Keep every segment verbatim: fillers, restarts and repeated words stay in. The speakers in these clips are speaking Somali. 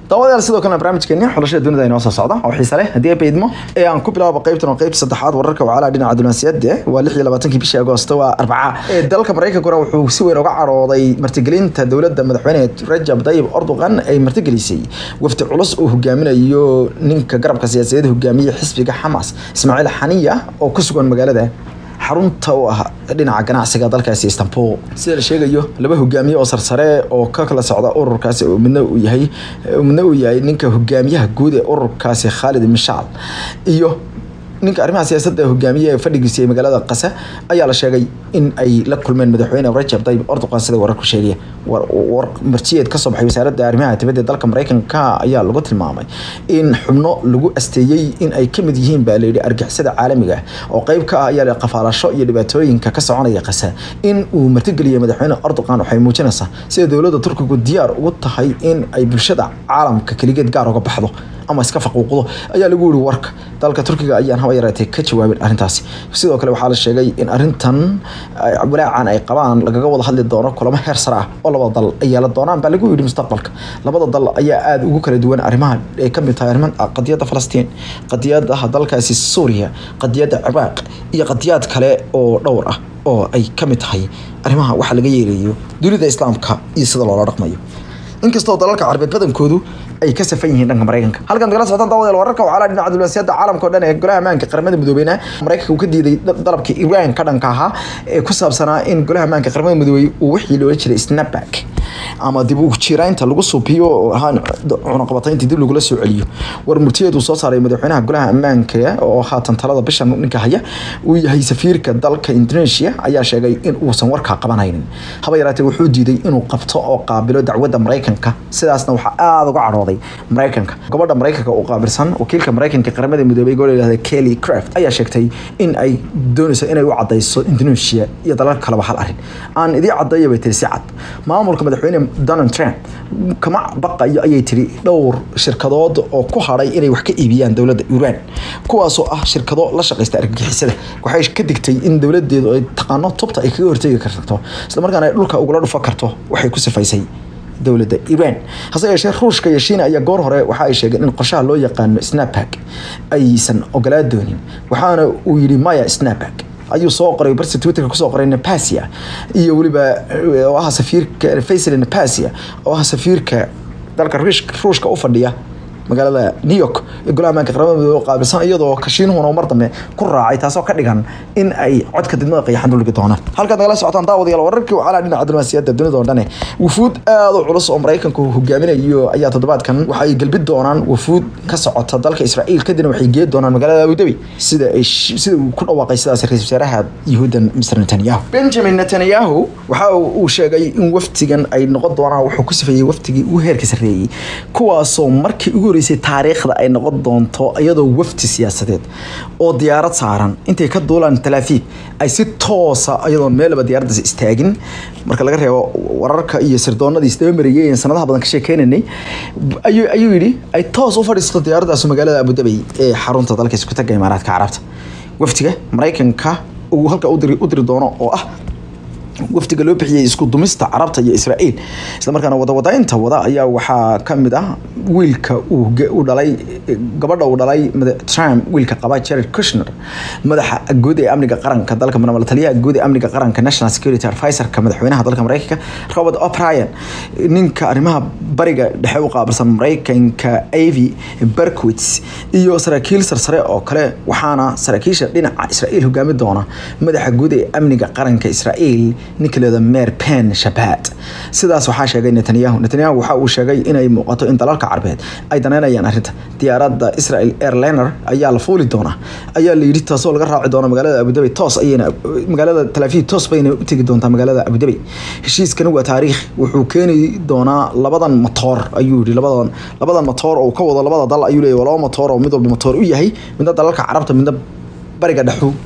dawada sidoo kale barnaamijkeena xulashada dunida inoo soo socda oo xiiso leh hadii ay beedmo ee aan ku bilaabo qaybtan oo qayb saddexaad wararka wacala dhinaca diblomaasiyadda waa lix iyo labaatan bishii Agoosto waa Arbaca ee dalka Mareykanka wuxuu si weyn uga carooday martigelinta dawladda madaxweynaha Rajab Tayyip Erdogan ay martigelisay wafdi culus oo hogaaminayo ninka garabka siyaasadeed hogaamiye xisbiga Hamas Ismaaciil Haniya oo ku sugan magaalada xarunta oo ah dhinaca ganacsiga dalkaasi Istanbul sida la sheegayo laba hogaamiye oo sarsare oo ka kala socda ururkaasi oo midna uu yahay midna uu yahay ninka hogaamiyaha guud ee ururkaasi Khalid Mishaal iyo ninka arrimaha siyaasadda hogaamiye fadhigiisa magaalada Qasa ayaa la sheegay in ay la kulmeen madaxweynaha Rajab Tayyip Erdogan sida wararku sheegay war martiyeed ka soo baxay wasaaradda arrimaha dibadda dalka Mareykanka ayaa lagu tilmaamay in xubno lagu asteeyay in ay kamid yihiin baaleyda argixisada caalamiga oo qayb ka ah ayaa qafaalasho iyo dhibaatooyinka ka soconaya Qasa in uu martigeliyo madaxweynaha Erdogan waxay muujinaysaa sida dawladda Turkiga diyaar ugu tahay in ay bulshada caalamka kaligeed gaar uga baxdo ama iska faquuqdo ayaa lagu yiri warka dalka Turkiga ayaan hawa yaratay ka jawaabin arintaasi sidoo kale waxa la sheegay in arintan walaacan ay qabaan lagaga wada hadli doono kulamo heer sare ah oo labada dal ay la doonaan baa lagu yiri mustaqbalka labada dal ayaa aad ugu kala duwan arrimaha ay ka mid tahay arrimaha qadiyada Falastiin qadiyada dalkaasi Suuriya qadiyada Ciraaq iyo qadiyad kale oo dhowr ah oo ay ka mid tahay arrimaha waxa laga yeerayo dunida islaamka iyo sida loo dhaqmayo inkastoo dalalka Carabeed badankoodu ay ka safan yihiin dhanka Mareykanka halkan dagala socdaan dawada wararka wacala dhinaca diblomaasiyadda caalamka oo dhan ee golaha ammaanka qaramada midoobay Mareykanka uu ka diiday dalabkii Iran ka dhanka ahaa ee ku saabsanaa in golaha ammaanka qaramada midoobay uu wixii loo jiray snapback ama dib u jiraynta lagu suubiyo oo ahaan cunaqabataynta dib lagu la soo celiyo war murtiyeedu soo saaray madaxweynaha golaha ammaanka oo haatan talada bishan ninka haya uu yahay safiirka dalka Indonesia ayaa sheegay in uu san warka qabanaynin haba yaraatee wuxuu diiday inuu qabto oo qaabilo dacwadda Mareykanka sidaasna waxa aad uga carooday Mareykanka gobadha Mareykanka oo qaabilsan wakiilka Mareykanka qaramada midoobay gobolka Kelly Craft ayaa sheegtay in ay doonayso inay u cadeyso Indonesia iyo dalal kale hal arin aan idii cadeeyay bay tirsi cad maamulka madaxweynaha Donald Trump kama baqayo ayay tiri dhowr shirkadood oo ku haray inay wax ka iibiyaan dawladda Iran kuwaas oo ah shirkado la shaqeysta argagixisada waxay ka digtay in dawladeedu ay taqaano tubta ay kaga hortagi karto isla markaana ay dhulka ugu la dhufan karto waxay ku sifaysay dawladda Iran hase yeeshee Ruushka iyo Shiina ayaa goor hore waxa ay sheegeen in qorshaha loo yaqaan snapback aysan ogolaad doonin waxaana uu yiri maya snapback ayuu soo qoray barta Twitter ku soo qoray Napasia iyo waliba waxa safiirka Faisal Napasia oo safiirka dalka Ruushka u fadhiya magaalada New York ee golaha ammaanka qaramada midoobay qaabilsan iyadoo kashiinuhuna mar dambe ku raacay taasoo ka dhigan in ay codka didmada qayaxan dulga doonaan halka dagala socotaan daawadayaal wararkii wacala dhinaca diblomaasiyadda dunida oo dhan wufuud aad u culus oo Mareykanku hogaaminayo ayaa toddobaadkan waxa ay galbid doonaan wufuud ka socota dalka Israa'iil kadibna waxay geed doonaan magaalada Abu Dhabi sida ay sida uu ku dhawaaqay sidaas ra'iisul wasaaraha Yahuudan Mister Netanyahu Benjamin Netanyahu waxa uu sheegay in waftigan ay noqon doonaan wuxuu ku sifeeyay waftigii uu heerka sareeyay kuwaas oo markii ugu taariikhda ay noqon doonto iyadoo wafti siyaasadeed oo diyaarad saaran intay ka duulaan Tel Aviv ay si toos ah iyadoo meelba diyaaradda istaagin marka laga reebo wararka iyo sirdoonadii isdaba sanadaha badan ka sheekeynay ayuu ayuu yiri ay toos u fadhiisto diyaaraddaas magaalada Abu Dhabi ee xarunta dalka isku tagay Imaaraadka Carabta waftiga Mareykanka uu halka u diri u diri doono oo ah waftiga loo bixiyay isku dumista Carabta iyo Israa'iil isla markaana wada wadaynta wada ayaa waxa kamid ah wiilka uu u dhalay gabadha uu dhalay Trump wiilka qaba Jared Kushner madaxa guud ee amniga qaranka dalka Mareykanka taliyaha guud ee amniga qaranka National Security Advisor ka madaxweynaha dalka Mareykanka Robert O'Brien ninka arrimaha bariga dhexe u qaabilsan Mareykanka Avi Berkowitz iyo saraakiil sarsare oo kale waxaana saraakiisha dhinaca Israa'iil hogaami doona madaxa guud ee amniga qaranka Israa'iil ninkaleeda Meir Ben Shabbat sidaas waxa sheegay Netanyahu Netanyahu waxa uu sheegay inay muuqato in dalalka Carabeed ay daneenayaan arinta diyaaradda Israel Airliner ayaa la fuuli doona ayaa la yiri taasoo laga raaci doona magaalada Abu Dhabi toos ayayna magaalada Tel Aviv toos bayna u tagi doontaa magaalada Abu Dhabi heshiiskan waa taariikh wuxuu keenay doonaa labadan motor ayuu yiri labadan labadan motor oo ka wada labada dal ayuu leeyahay laba motor oo mid walba motor u yahay midna dalalka Carabta midna bariga dhaxu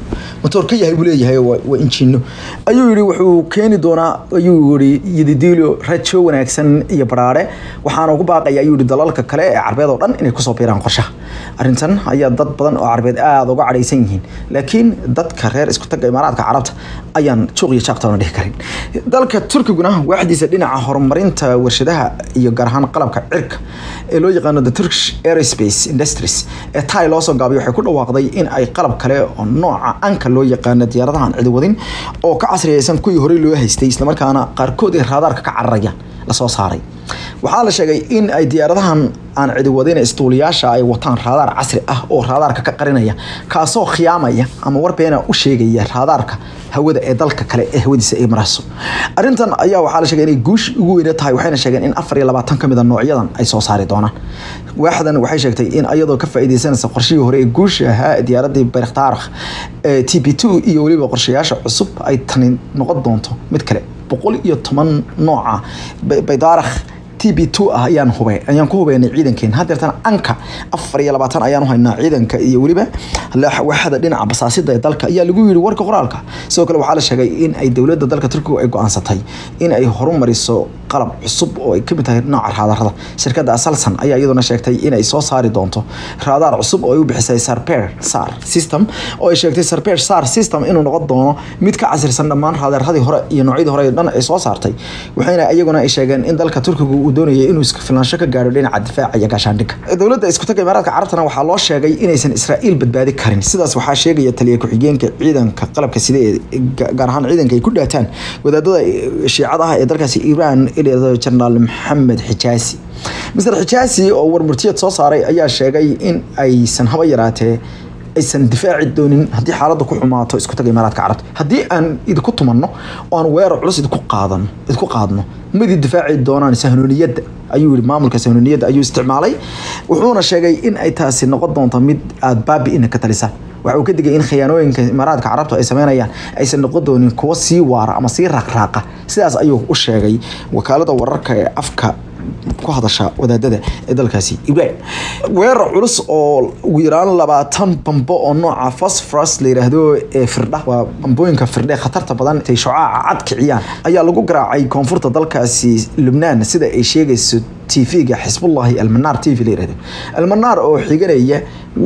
motor ka yahay buu leeyahay waa injiino ayuu yiri wuxuu keeni doonaa ayuu yiri yididiilo rajo wanaagsan iyo baraare waxaana ugu baaqaya ayuu yiri dalalka kale ee Carbeed oo dhan inay ku soo biiraan qorshaha arrintan ayaa dad badan oo Carbeed aad uga cadhaysan yihiin laakiin dadka reer isku tagga Imaaraadka Carabta ayaan suuq iyo shaqo dhihi karin dalka Turkiguna waxdiisa dhinaca horumarinta warshadaha iyo gaar ahaan qalabka cirka ee loo yaqaan the Turkish Aerospace Industries ee tay loo soo gaabiyo waxay ku dhawaaqday in ay qalab kale oo nooca anka loo yaqaan diyaaradahan cid wadin oo ka casriyaysan kuwii hore loo haystay isla markaana qaarkood ay raadaarka ka cararayaan la soo saaray waxaa la sheegay in ay diyaaradahan aan cid wadin istuuliyaasha ay wataan raadaar casri ah oo raadaarka ka qarinaya kaasoo khiyaamaya ama warbeena u sheegaya raadaarka hawada ee dalka kale ee hawadiisa ay marayso arrintan ayaa waxaa la sheegay inay guush ugu weyn tahay waxayna sheegeen in afar iyo labaatan kamid ah noocyadan ay soo saari doonaan waaxdan waxay sheegtay in ayadoo ka faa'iideysanaysa qorshihii hore ee guusha ahaa diyaaradii Bayraktar ee T B two iyo waliba qorshayaasha cusub ay tani noqon doonto mid kale boqol iyo toban nooca Bayraktar T B two ah ayaan hubay ayaan ku hubeynay ciidankeen hadeertan anka afar iyo labaatan ayaan u haynaa ciidanka iyo waliba waxada dhinaca basaasida dalka ayaa lagu yiri warka qoraalka sidoo kale waxaa la sheegay in ay dawladda dalka Turkiga ay go'aansatay in ay horumariso qalab cusub oo ay ka mid tahay nooca raadarada shirkadda Aselsan ayaa iyaduna sheegtay in ay soo saari doonto raadar cusub oo ay u bixisay Sarper Sar system oo ay sheegtay Sarper Sar system inuu noqon doono mid ka casrisan dhammaan raadaradii hore iyo noocyadii hore dhan ay soo saartay waxayna iyaguna ay sheegeen in dalka Turkiga doonayay inuu iska filnaansho ka gaaro dhinaca difaaca iyo gaashaandhigga dawladda isku tagga Imaaraadka Carabtana waxaa loo sheegay inaysan Israa'iil badbaadi karin sidaas waxaa sheegaya taliye ku xigeenka ciidanka qalabka sida gaar ahaan ciidanka ay ku dhaataan wadaadada shiicadaha ee dalkaasi Iran ilaa General Mohammed Hijazi Mister Hijazi oo warmurtiyad soo saaray ayaa sheegay in aysan haba yaraatee aysan difaaci doonin haddii xaaladdu ku xumaato isku tagga Imaaraadka Carabta haddii aan idinku tumanno oo aan weerar culus idinku qaadan idinku qaadno mid difaaci doonaan sahnooniyada ayuu yiri maamulka sahnooniyada ayuu isticmaalay wuxuuna sheegay in ay taasi noqon doonto mid aad baabi in ka talisa waxa uu ka digay in khiyaanooyinka Imaaraadka Carabta ay sameynayaan aysan noqon doonin kuwa sii waara ama sii raqraaqa sidaas ayuu u sheegay wakaalada wararka ee afka ku hadasha wadaadada ee dalkaasi Ibrahim weerar culus oo ugu yaraan labaatan bambo oo nooca phosphorus la yiraahdo ee firdha waa bambooyinka firdha khatarta badan ee shucaaca cad kiciyaan ayaa lagu garaacay koonfurta dalkaasi Lebanon sida ay sheegayso T V-ga Xisbullah Al-Manar T V la yiraahdo Al-Manar oo xiganaya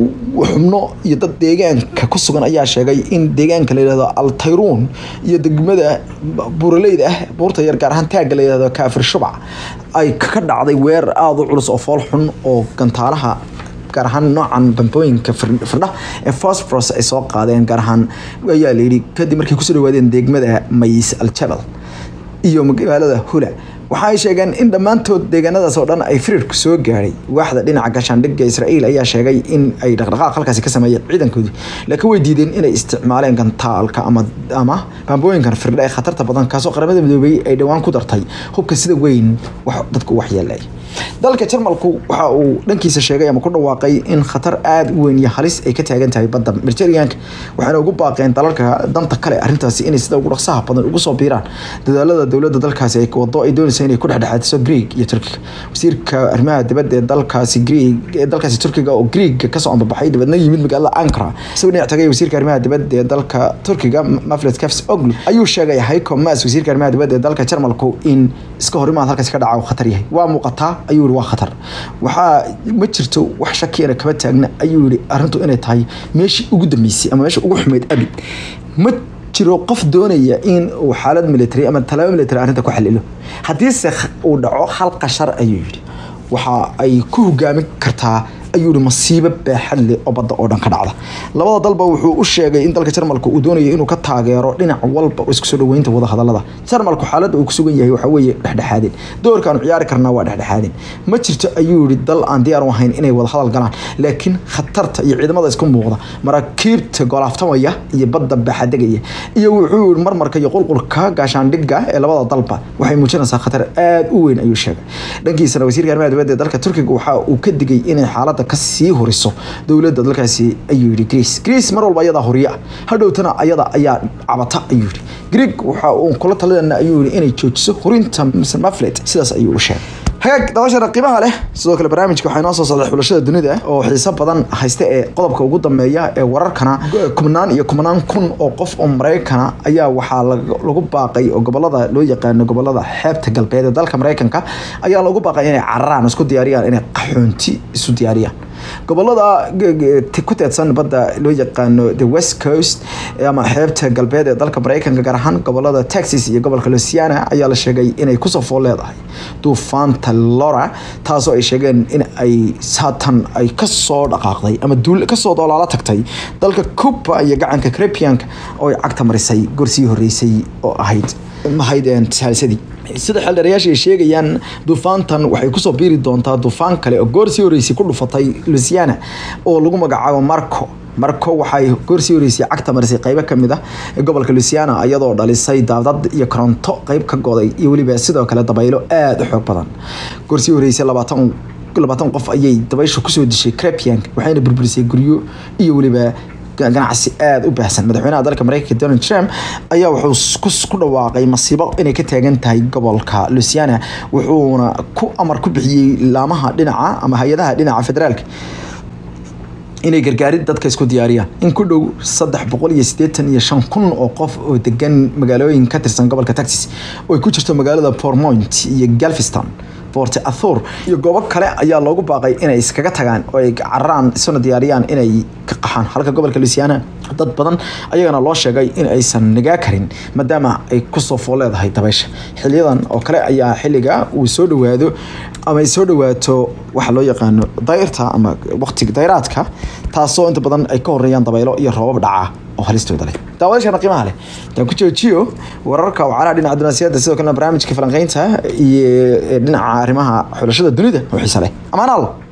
xubno iyo dad deegaanka ku sugan ayaa sheegay in deegaanka la yiraahdo Al-Tayruun iyo degmada Buuraleyda ah buurta yar gaar ahaan taaga la yiraahdo Kaafir Shubca ay ka dhacday weerar aad u culus oo fool xun oo gantaalaha gaar ahaan noocan bambooyinka firdha ee phosphorus ay soo qaadeen gaar ahaan ayaa la yiri kadib markii ku soo dhawaadeen degmada Mays Al-Jabal iyo magaalada Hula waxa ay sheegeen in dhamaantood deegaanadaas oo dhan ay firirku soo gaaray waaxda dhinaca gaashaandhigga Israa'iil ayaa sheegay in ay dhaqdhaqaaq halkaas ka sameeyeen ciidankoodii laakiin way diideen inay isticmaaleen gantaalka ama ama bambooyinkan firdha ee khatarta badan kaasoo qaramada midoobay ay dhawaan ku dartay hubka sida weyn wax dadku waxyeelay dalka Jarmalku waxa uu dhankiisa sheegay ama ku dhawaaqay in khatar aad u weyn iyo halis ay ka taagan tahay badda Mediterranean waxaana ugu baaqeen dalalka danta kale arrintaasi inay sida ugu dhaqsaha badan ugu soo biiraan dadaalada dawladda dalkaasi ay wado ay doonayso inay ku dhexdhexaadiso Greek iyo Turkiga wasiirka arrimaha dibadda ee dalkaasi Greek ee dalkaasi Turkiga oo Greek ka soo ambaxay dibadna yimid magaalada Ankara isagoo dhinaca tagay wasiirka arrimaha dibadda ee dalka Turkiga Mevlut Cavusoglu ayuu sheegay Heiko Maas wasiirka arrimaha dibadda ee dalka Jarmalku in iska horimaad halkaas ka dhaca khatar yahay waa muuqataa ayuu yiri waa khatar waxa ma jirto wax shaki ah kaba taagna ayuu yiri arrintu inay tahay meeshii ugu dambeysay ama meeshii ugu xumeed abid ma jiro qof doonaya in uu xaalad military ama talaabo military arrinta ku xalilo haddii se uu dhaco hal qashar ayuu yiri waxa ay ku hogaamin kartaa ayuu yiri masiibo baaxad leh oo badda oo dhan ka dhacda labada dalba wuxuu u sheegay in dalka Jarmalku uu doonayo inuu ka taageero dhinac walba oo isku soo dhaweynta wada hadalada Jarmalku xaaladda uu ku sugan yahay waxa weeye dhexdhexaadin doorka aan ciyaari karnaa waa dhexdhexaadin ma jirto ayuu yiri dal aan diyaar u ahayn inay wada hadal galaan laakiin khatarta iyo ciidamada isku muuqda maraakiibta golaftamaya iyo badda baaxadagaya iyo wuxuu yiri marmarka iyo qulqulka gaashaandhigga ee labada dalba waxay muujinaysaa khatar aad u weyn ayuu sheegay dhankiisa wasiirka arrimaha dibadda ee dalka Turkiga waxa uu ka digay inay xaaladda ka sii horiso dawladda dalkaasi ayuu yiri Greece Greece mar walba ayada horiya hadhowtana ayada ayaa cabata ayuu yiri Greek waxa uu kula talinayna ayuu yiri inay joojiso horinta Mevlut sidaas ayuu u sheegay hagaag dabashada qiimaha leh sidoo kale barnaamijka waxay noo soo socday xulashada dunida oo xiiso badan haysta ee qodobka ugu dambeeya ee wararkana kumnaan iyo kumnaan kun oo qof oo Mareykan ayaa waxaa lagu baaqay oo gobolada loo yaqaan gobolada xeebta galbeed ee dalka Mareykanka ayaa lagu baaqay inay cararaan isku diyaariyaan inay qaxoonti isu diyaariyaan gobolada ku teedsan badda loo yaqaano the West Coast ama xeebta galbeed ee dalka Mareykanka gaar ahaan gobolada Texas iyo gobolka Louisiana ayaa la sheegay inay ku soo fool leedahay duufaanta Laura taasoo ay sheegeen in ay saatan ay ka soo dhaqaaqday ama duul ka soo doolaala tagtay dalka Cuba iyo gacanka Caribbean oo ay cagta marisay gorsii horeysay oo ahayd mahayden saalsadii sida xildhibaanayaasha ay sheegayaan duufaantan waxay ku soo biiri doontaa duufaan kale oo gorsii horeysay ku dhufatay Louisiana oo lagu magacaabo Marco Marco waxay gorsii horeysay cagta marisay qayb ka mid ah gobolka Louisiana iyadoo dhalisay daadad iyo koronto qayb ka goday iyo waliba sidoo kale dabaylo aad u xoog badan gorsii horeysay labaatan qof ayay dabayshu ku soo dishay Caribbean waxayna burburisay guryo iyo waliba ganacsi aad u baahsan madaxweynaha dalka Mareykanka Donald Trump ayaa wuxuu ku dhawaaqay masiibo inay ka taagan tahay gobolka Louisiana wuxuuna ku amar ku bixiyay laamaha dhinaca ama hay'adaha dhinaca federaalka inay gargaarid dadka isku diyaariyaan in ku dhow saddex boqol iyo siddeetan iyo shan kun oo qof oo degan magaalooyin ka tirsan gobolka Texas oo ay ku jirto magaalada Portmont iyo Galveston Port Arthur iyo goobo kale ayaa loogu baaqay inay iskaga tagaan oo ay cararaan isna diyaariyaan inay ka qaxaan halka gobolka Louisiana dad badan ayagana loo sheegay in aysan nagaa karin maadaama ay ku soo fool leedahay dabaysha xiliyadan oo kale ayaa xilliga uu soo dhawaado ama ay soo dhawaato waxa loo yaqaan dayrta ama waqtiga dayraadka taasoo inta badan ay ka horeeyaan dabaylo iyo roobab dhaca oo halistooda leh daawashana qiimaha leh tan ku joojiyo wararka oo calaamad dhinaca diblomaasiyadda sidoo kale barnaamijka falanqaynta iyo dhinaca arrimaha xulashada dunida oo xiiso leh amaanaal